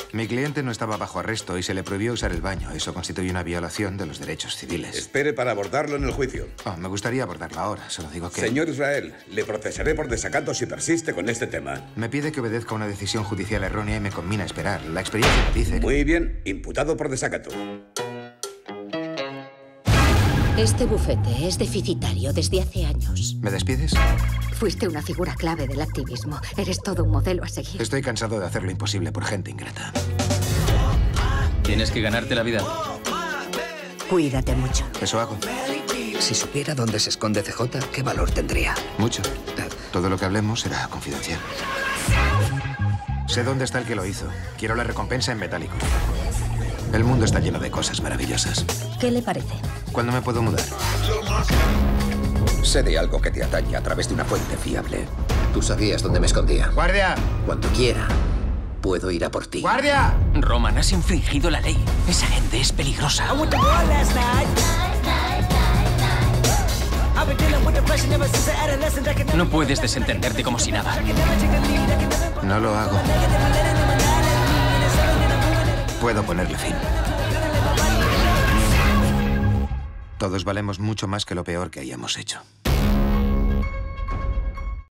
Mi cliente no estaba bajo arresto y se le prohibió usar el baño. Eso constituye una violación de los derechos civiles. Espere para abordarlo en el juicio. Oh, me gustaría abordarlo ahora. Solo digo que... Señor Israel, le procesaré por desacato si persiste con este tema. Me pide que obedezca una decisión judicial errónea y me conmina a esperar. La experiencia me dice... Muy bien, imputado por desacato. Este bufete es deficitario desde hace años. ¿Me despides? Fuiste una figura clave del activismo. Eres todo un modelo a seguir. Estoy cansado de hacer lo imposible por gente ingrata. Tienes que ganarte la vida. Cuídate mucho. Eso hago. Si supiera dónde se esconde CJ, ¿qué valor tendría? Mucho. Todo lo que hablemos será confidencial. Sé dónde está el que lo hizo. Quiero la recompensa en metálico. El mundo está lleno de cosas maravillosas. ¿Qué le parece? ¿Cuándo me puedo mudar? Sé de algo que te atañe a través de una fuente fiable. Tú sabías dónde me escondía. ¡Guardia! Cuando quiera, puedo ir a por ti. ¡Guardia! Roman, has infringido la ley. Esa gente es peligrosa. No puedes desentenderte como si nada. No lo hago. Puedo ponerle fin. Todos valemos mucho más que lo peor que hayamos hecho.